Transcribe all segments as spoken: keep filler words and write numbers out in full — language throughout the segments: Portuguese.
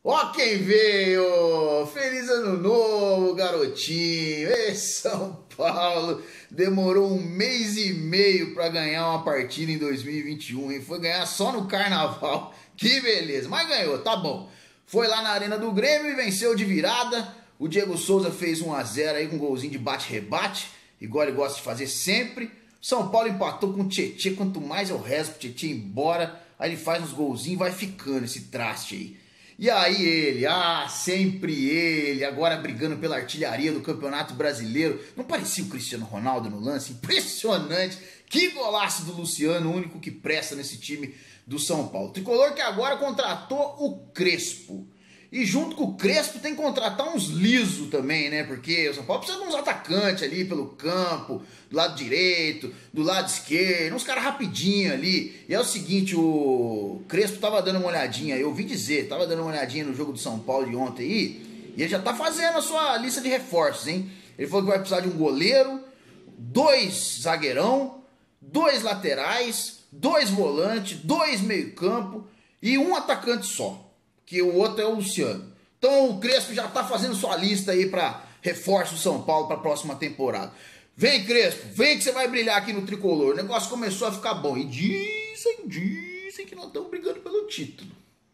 Ó quem veio! Feliz ano novo, garotinho! Ê, São Paulo demorou um mês e meio para ganhar uma partida em dois mil e vinte e um, hein? Foi ganhar só no Carnaval. Que beleza! Mas ganhou, tá bom. Foi lá na Arena do Grêmio e venceu de virada. O Diego Souza fez um a zero aí com um golzinho de bate-rebate, igual ele gosta de fazer sempre. São Paulo empatou com o Tietê. Quanto mais eu rezo pro Tietê ir embora, aí ele faz uns golzinhos e vai ficando esse traste aí. E aí ele, ah, sempre ele, agora brigando pela artilharia do Campeonato Brasileiro. Não parecia o Cristiano Ronaldo no lance? Impressionante! Que golaço do Luciano, o único que presta nesse time do São Paulo. Tricolor que agora contratou o Crespo. E junto com o Crespo tem que contratar uns lisos também, né? Porque o São Paulo precisa de uns atacantes ali pelo campo, do lado direito, do lado esquerdo, uns caras rapidinho ali. E é o seguinte, o Crespo tava dando uma olhadinha, eu ouvi dizer, tava dando uma olhadinha no jogo do São Paulo de ontem aí, e ele já tá fazendo a sua lista de reforços, hein? Ele falou que vai precisar de um goleiro, dois zagueirão, dois laterais, dois volantes, dois meio-campo e um atacante só. Que o outro é o Luciano. Então o Crespo já tá fazendo sua lista aí para reforço do São Paulo para a próxima temporada. Vem, Crespo, vem que você vai brilhar aqui no Tricolor. O negócio começou a ficar bom. E dizem, dizem que nós estamos brigando pelo título.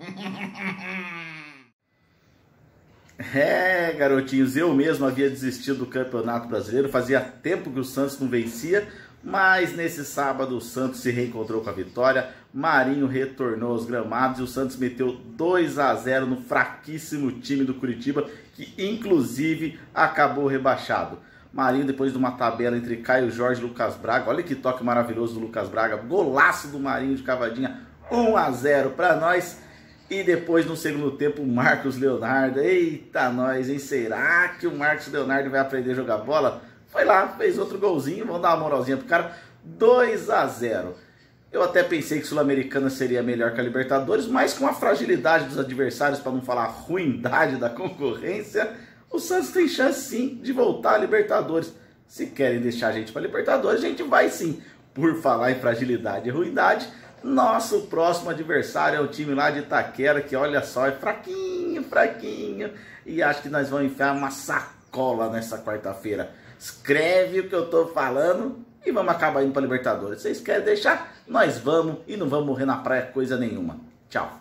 É, garotinhos, eu mesmo havia desistido do Campeonato Brasileiro. Fazia tempo que o Santos não vencia. Mas nesse sábado o Santos se reencontrou com a vitória, Marinho retornou aos gramados e o Santos meteu dois a zero no fraquíssimo time do Curitiba, que inclusive acabou rebaixado. Marinho, depois de uma tabela entre Caio Jorge e Lucas Braga, olha que toque maravilhoso do Lucas Braga, golaço do Marinho de cavadinha, um a zero para nós. E depois no segundo tempo o Marcos Leonardo, eita nós, hein? Será que o Marcos Leonardo vai aprender a jogar bola? Foi lá, fez outro golzinho, vamos dar uma moralzinha pro cara, dois a zero. Eu até pensei que Sul-Americana seria melhor que a Libertadores, mas com a fragilidade dos adversários, para não falar a ruindade da concorrência, o Santos tem chance sim de voltar à Libertadores. Se querem deixar a gente para Libertadores, a gente vai sim. Por falar em fragilidade e ruindade, nosso próximo adversário é o time lá de Itaquera, que olha só, é fraquinho, fraquinho, e acho que nós vamos enfiar uma sacola nessa quarta-feira. Escreve o que eu tô falando e vamos acabar indo para Libertadores. Vocês querem deixar? Nós vamos e não vamos morrer na praia coisa nenhuma. Tchau.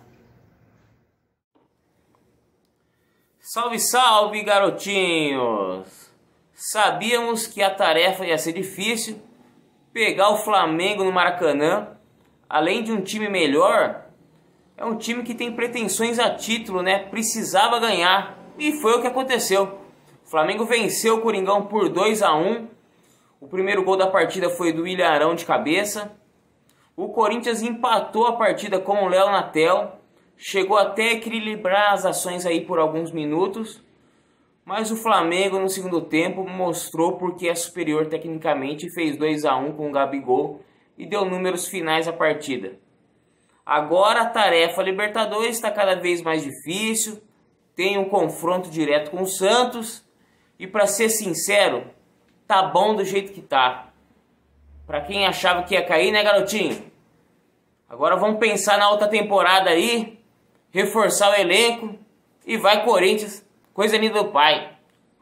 Salve, salve, garotinhos! Sabíamos que a tarefa ia ser difícil. Pegar o Flamengo no Maracanã, além de um time melhor, é um time que tem pretensões a título, né? Precisava ganhar e foi o que aconteceu. O Flamengo venceu o Coringão por dois a um. O primeiro gol da partida foi do Ilharão de cabeça. O Corinthians empatou a partida com o Léo Natel. Chegou até a equilibrar as ações aí por alguns minutos. Mas o Flamengo no segundo tempo mostrou porque é superior tecnicamente e fez dois a um com o Gabigol e deu números finais à partida. Agora a tarefa Libertadores está cada vez mais difícil. Tem um confronto direto com o Santos. E para ser sincero, tá bom do jeito que tá. Para quem achava que ia cair, né, garotinho? Agora vamos pensar na outra temporada aí, reforçar o elenco e vai Corinthians, coisa linda do pai.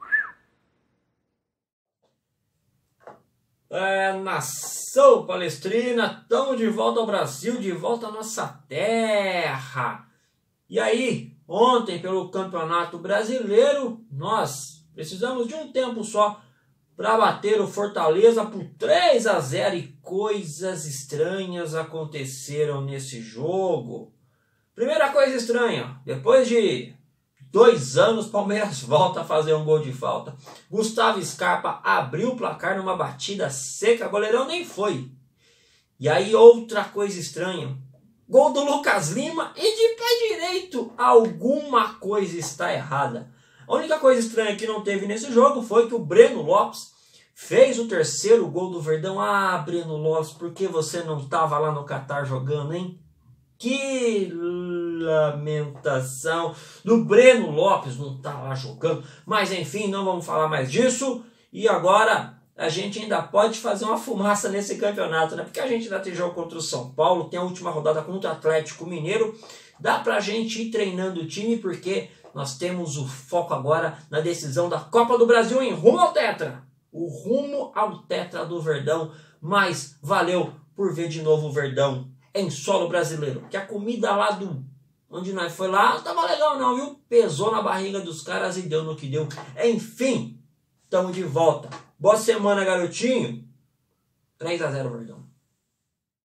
É, nação palestrina, estamos de volta ao Brasil, de volta à nossa terra. E aí, ontem pelo Campeonato Brasileiro, nós precisamos de um tempo só para bater o Fortaleza por três a zero e coisas estranhas aconteceram nesse jogo. Primeira coisa estranha, depois de dois anos, Palmeiras volta a fazer um gol de falta. Gustavo Scarpa abriu o placar numa batida seca, goleirão nem foi. E aí outra coisa estranha, gol do Lucas Lima e de pé direito, alguma coisa está errada. A única coisa estranha que não teve nesse jogo foi que o Breno Lopes fez o terceiro gol do Verdão. Ah, Breno Lopes, por que você não estava lá no Catar jogando, hein? Que lamentação do Breno Lopes não estar lá jogando. Mas enfim, não vamos falar mais disso. E agora a gente ainda pode fazer uma fumaça nesse campeonato, né? Porque a gente ainda tem jogo contra o São Paulo, tem a última rodada contra o Atlético Mineiro. dá pra gente ir treinando o time, porque nós temos o foco agora na decisão da Copa do Brasil em rumo ao Tetra. O rumo ao Tetra do Verdão. Mas valeu por ver de novo o Verdão em solo brasileiro. Que a comida lá do... onde nós foi lá, não tava legal não, viu? Pesou na barriga dos caras e deu no que deu. Enfim, estamos de volta. Boa semana, garotinho. três a zero, Verdão.